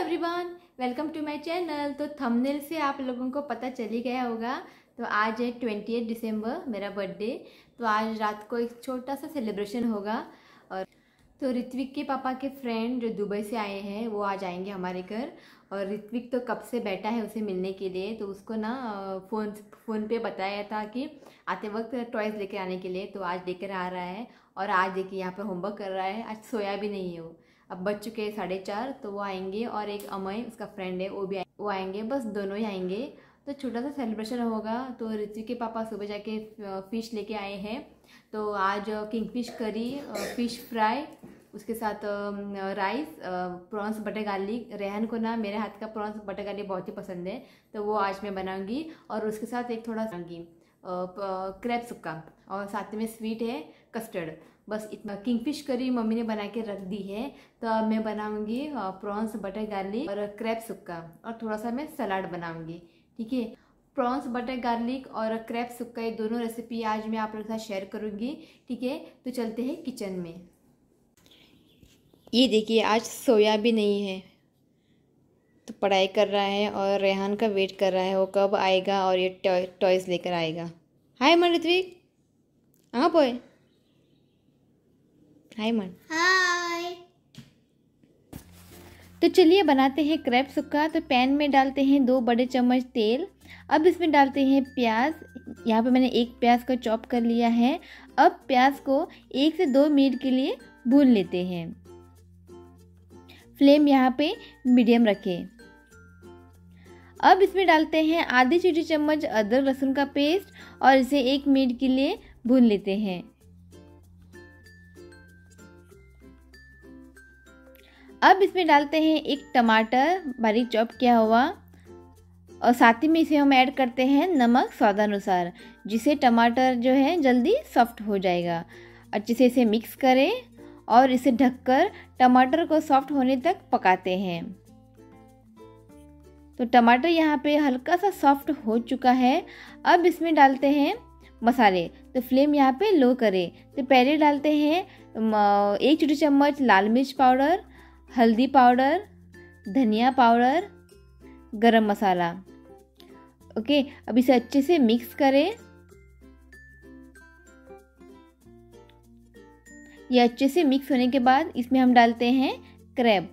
Everyone, welcome to my channel. तो thumbnail से आप लोगों को पता चल ही गया होगा। तो आज है 28 दिसंबर, मेरा बर्थडे। तो आज रात को एक छोटा सा सेलिब्रेशन होगा। और तो ऋत्विक के पापा के फ्रेंड जो दुबई से आए हैं वो आज आएंगे हमारे घर। और ऋत्विक तो कब से बैठा है उसे मिलने के लिए। तो उसको ना फ़ोन पे बताया था कि आते वक्त टॉयज़ लेकर आने के लिए। तो आज लेकर आ रहा है। और आज देखिए यहाँ पर होमवर्क कर रहा है। आज सोया भी नहीं है वो। अब बज चुके हैं 4:30। तो वो आएंगे और एक अमय उसका फ्रेंड है वो आएंगे, बस दोनों ही आएंगे। तो छोटा सा सेलिब्रेशन होगा। तो ऋत्विक के पापा सुबह जाके फ़िश लेके आए हैं। तो आज किंगफिश करी, फ़िश फ्राई, उसके साथ rice, prawns butter garlic. Rehan को ना मेरे हाथ का प्रॉन्स बटर गार्लिक बहुत ही पसंद है। तो वो आज मैं बनाऊंगी। और उसके साथ एक थोड़ा बनाऊंगी क्रैब सुक्का, और साथ में स्वीट है कस्टर्ड। बस इतना। किंगफिश करी मम्मी ने बना के रख दी है। तो अब मैं बनाऊंगी प्रॉन्स बटर गार्लिक और क्रैब सुक्का, और थोड़ा सा मैं सलाद बनाऊंगी। ठीक है। प्रॉन्स बटर गार्लिक और क्रैब सुक्का, ये दोनों रेसिपी आज मैं आप लोगों के साथ शेयर करूंगी। ठीक है। तो चलते हैं किचन में। ये देखिए आज सोया भी नहीं है, तो पढ़ाई कर रहा है और रेहान का वेट कर रहा है वो कब आएगा और ये टॉयज़ लेकर आएगा। हाय मन ऋत्विक, हाँ पोए, हाय मन। हाय। तो चलिए बनाते हैं क्रैब सुक्का। तो पैन में डालते हैं 2 बड़े चम्मच तेल। अब इसमें डालते हैं प्याज। यहाँ पे मैंने एक प्याज को चॉप कर लिया है। अब प्याज को 1 से 2 मिनट के लिए भून लेते हैं। फ्लेम यहाँ पे मीडियम रखें। अब इसमें डालते हैं आधी छोटी चम्मच अदरक लहसुन का पेस्ट, और इसे 1 मिनट के लिए भून लेते हैं। अब इसमें डालते हैं एक टमाटर बारीक चॉप किया हुआ, और साथ ही में इसे हम ऐड करते हैं नमक स्वादानुसार, जिससे टमाटर जो है जल्दी सॉफ्ट हो जाएगा। अच्छे से इसे मिक्स करें और इसे ढककर टमाटर को सॉफ्ट होने तक पकाते हैं। तो टमाटर यहाँ पे हल्का सा सॉफ्ट हो चुका है। अब इसमें डालते हैं मसाले। तो फ्लेम यहाँ पे लो करें। तो पहले डालते हैं 1 छोटी चम्मच लाल मिर्च पाउडर, हल्दी पाउडर, धनिया पाउडर, गरम मसाला। ओके। अब इसे अच्छे से मिक्स करें। ये अच्छे से मिक्स होने के बाद इसमें हम डालते हैं क्रैब।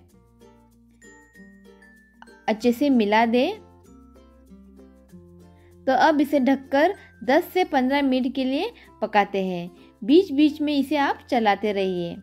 अच्छे से मिला दें। तो अब इसे ढककर 10 से 15 मिनट के लिए पकाते हैं। बीच बीच में इसे आप चलाते रहिए।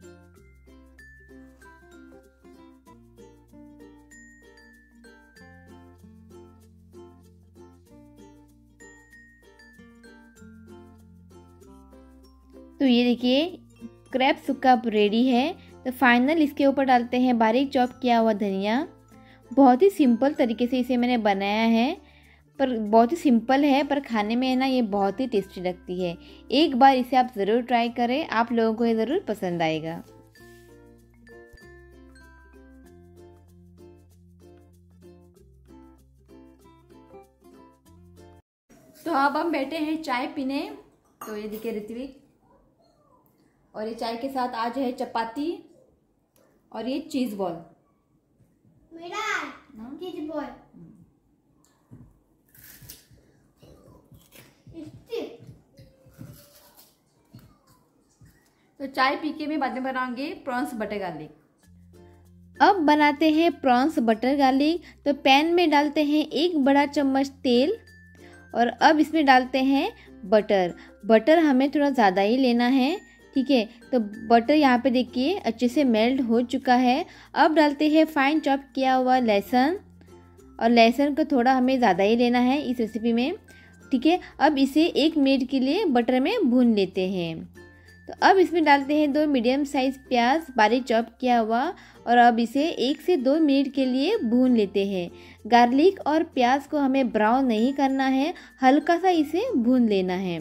तो ये देखिए क्रैब सुक्का रेडी है। तो फाइनल इसके ऊपर डालते हैं बारीक चॉप किया हुआ धनिया। बहुत ही सिंपल तरीके से इसे मैंने बनाया है, पर बहुत ही सिंपल है, पर खाने में ना ये बहुत ही टेस्टी लगती है। एक बार इसे आप ज़रूर ट्राई करें, आप लोगों को ये ज़रूर पसंद आएगा। तो अब हम बैठे हैं चाय पीने। तो ये देखिए ऋत्विक, और ये चाय के साथ आज है चपाती और ये चीज़ बॉल। मेरा चीज बॉल। तो चाय पी के मैं बाद में बनाऊंगी प्रॉन्स बटर गार्लिक। अब बनाते हैं प्रॉन्स बटर गार्लिक। तो पैन में डालते हैं 1 बड़ा चम्मच तेल, और अब इसमें डालते हैं बटर। बटर हमें थोड़ा ज़्यादा ही लेना है। ठीक है। तो बटर यहाँ पे देखिए अच्छे से मेल्ट हो चुका है। अब डालते हैं फाइन चॉप किया हुआ लहसुन, और लहसुन को थोड़ा हमें ज़्यादा ही लेना है इस रेसिपी में। ठीक है। अब इसे 1 मिनट के लिए बटर में भून लेते हैं। तो अब इसमें डालते हैं 2 मीडियम साइज प्याज बारीक चॉप किया हुआ, और अब इसे 1 से 2 मिनट के लिए भून लेते हैं। गार्लिक और प्याज को हमें ब्राउन नहीं करना है, हल्का सा इसे भून लेना है।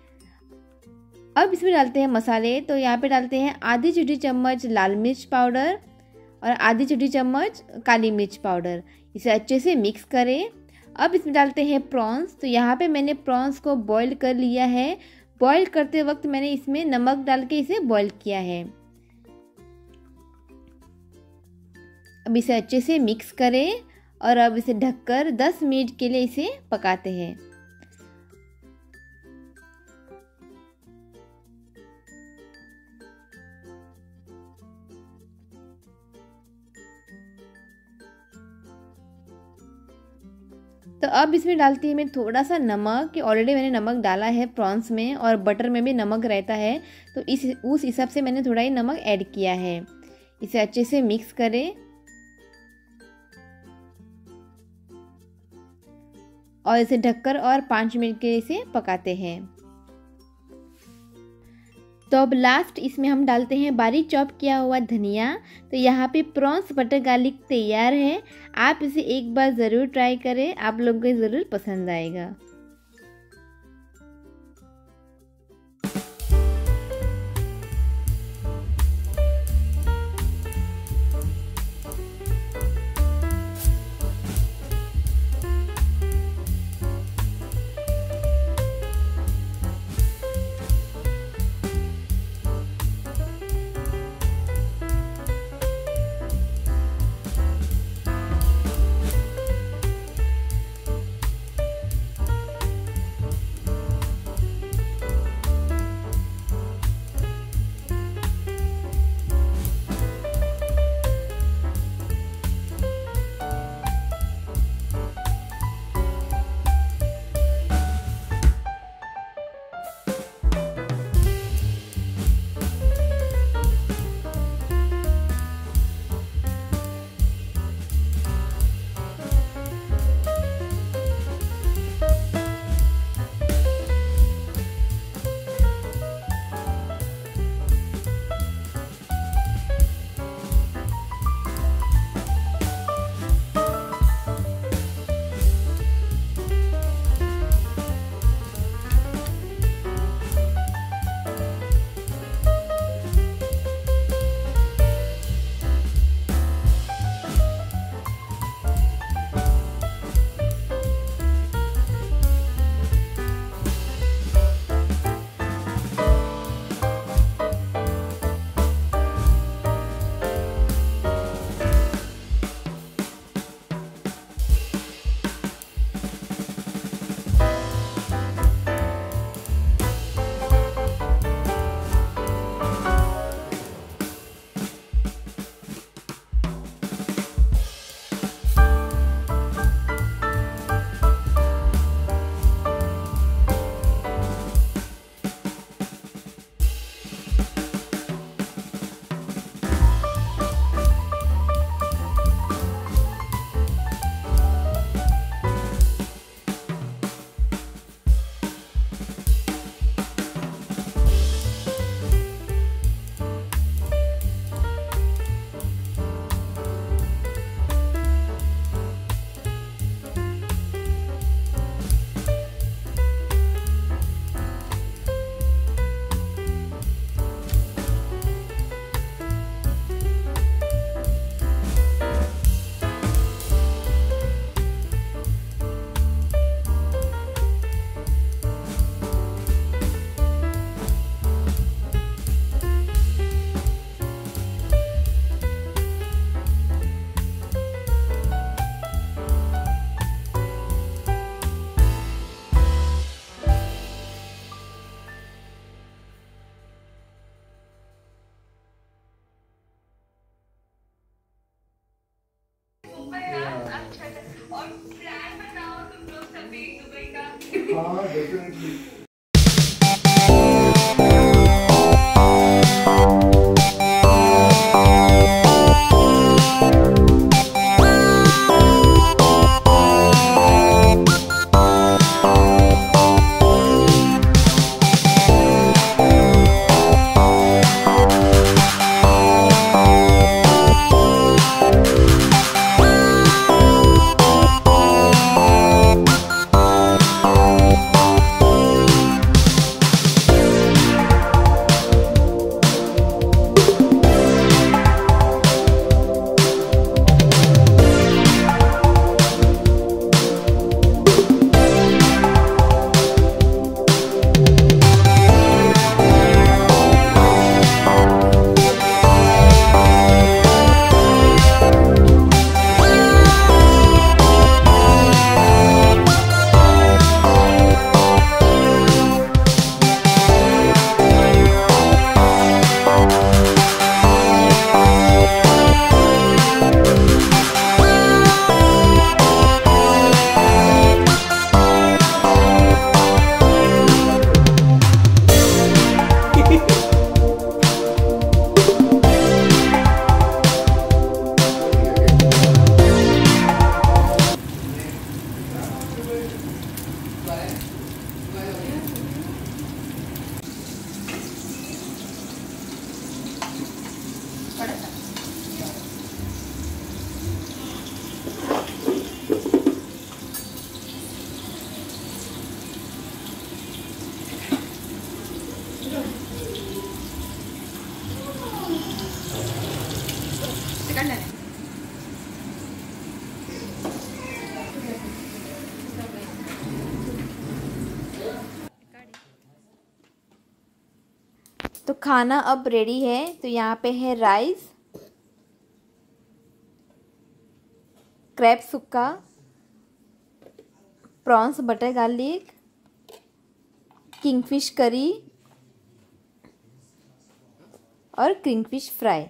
अब इसमें डालते हैं मसाले। तो यहाँ पे डालते हैं आधी छोटी चम्मच लाल मिर्च पाउडर और आधी छोटी चम्मच काली मिर्च पाउडर। इसे अच्छे से मिक्स करें। अब इसमें डालते हैं प्रॉन्स। तो यहाँ पे मैंने प्रॉन्स को बॉईल कर लिया है। बॉईल करते वक्त मैंने इसमें नमक डाल के इसे बॉईल किया है। अब इसे अच्छे से मिक्स करें और अब इसे ढककर 10 मिनट के लिए इसे पकाते हैं। तो अब इसमें डालती हूँ मैं थोड़ा सा नमक, कि ऑलरेडी मैंने नमक डाला है प्रॉन्स में और बटर में भी नमक रहता है, तो उस हिसाब से मैंने थोड़ा ही नमक ऐड किया है। इसे अच्छे से मिक्स करें और इसे ढककर और 5 मिनट के लिए इसे पकाते हैं। तो अब लास्ट इसमें हम डालते हैं बारीक चॉप किया हुआ धनिया। तो यहाँ पे प्रॉन्स बटर गार्लिक तैयार है। आप इसे एक बार ज़रूर ट्राई करें, आप लोगों को ज़रूर पसंद आएगा। और प्लान बनाओ तुम लोग सभी दुबई का। हाँ डेफिनेटली। तो खाना अब रेडी है। तो यहाँ पे है rice, crab sukka, prawns butter garlic, kingfish curry और kingfish fry.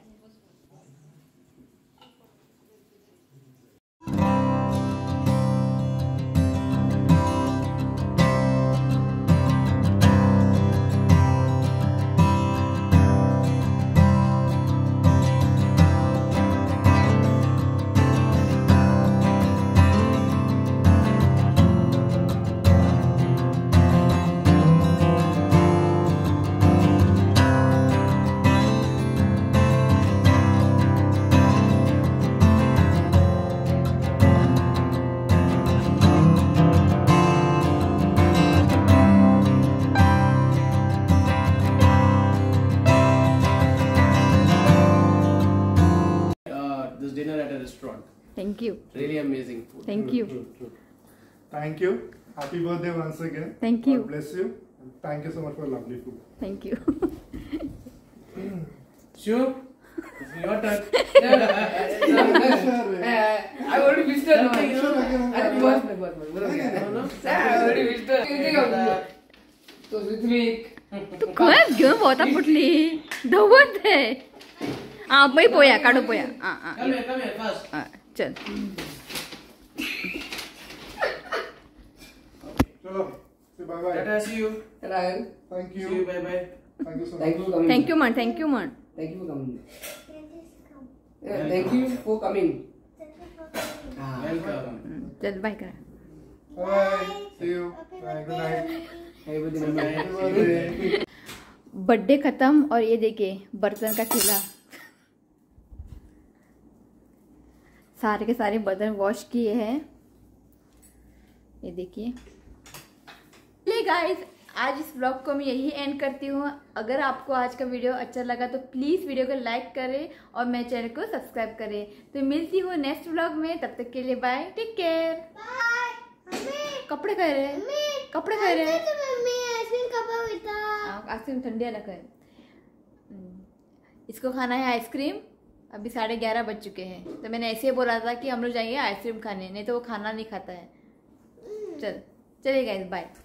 This dinner at a restaurant. Thank you, Really amazing food. Thank you, Thank you. Happy birthday once again. Thank you. God bless you. And thank you so much for lovely food. Thank you. Sure. It's your turn. I already missed her. Sure, again. I already missed her. You think of that? So Ritwik. खरंच घेऊन पोहता फुटली धवत आहे। हा by पोया काढू पोया। Come here first. चल Chalo. Say bye bye. Tata, see you. Ryan. Thank See you. you. Bye bye. Thank you so Thank much. you for coming. Thank you म्हण, थँक्यू म्हण। Thank you for coming. Yeah, thank you for coming. Welcome. चल bye करा। Bye. See you. Bye. Good night. Happy birthday. Happy birthday. Birthday खत्म और ये देखिए बर्तन का ठेला, सारे के सारे बर्तन वॉश किए हैं। ये देखिए। चलिए गाइस, आज इस ब्लॉग को मैं यही एंड करती हूँ। अगर आपको आज का वीडियो अच्छा लगा तो प्लीज़ वीडियो को लाइक करें और मेरे चैनल को सब्सक्राइब करें। तो मिलती हूँ नेक्स्ट ब्लॉग में, तब तक के लिए बाय, टेक केयर। कपड़े कह रहे हैं, कपड़े कह रहे हैं। आइसक्रीम ठंडी अलग है। इसको खाना है आइसक्रीम। अभी 11:30 बज चुके हैं, तो मैंने ऐसे ही बोला था कि हम लोग जाएंगे आइसक्रीम खाने, नहीं तो वो खाना नहीं खाता है। चलिए गाइस, बाय।